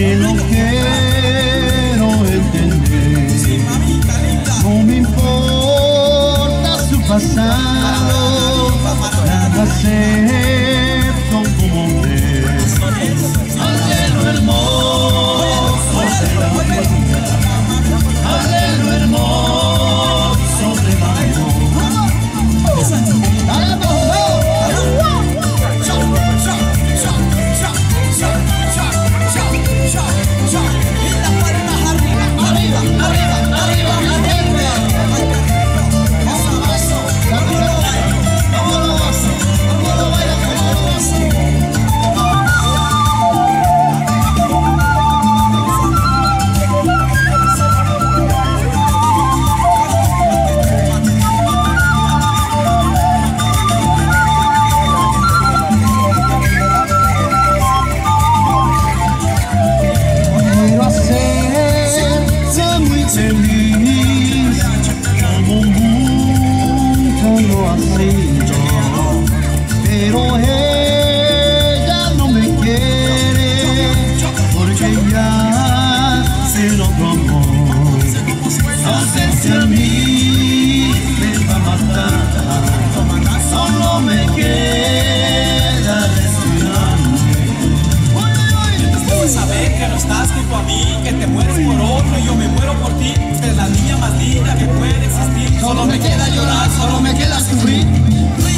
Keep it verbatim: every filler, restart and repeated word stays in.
que no quiero entender. No me importa su pasado, nada acepto como hombre. Anhelo hermoso de la vida, anhelo hermoso del amor. Feliz como nunca lo ha sido, pero ella no me quiere porque ya se lo tomó. Ausencia a mí me va a matar, solo me queda respirarme. Debes saber que no estás junto a mí, que te mueres por otro y yo me muero por ti. Usted es la niña más linda que puede existir. Solo me queda llorar, solo me queda sufrir.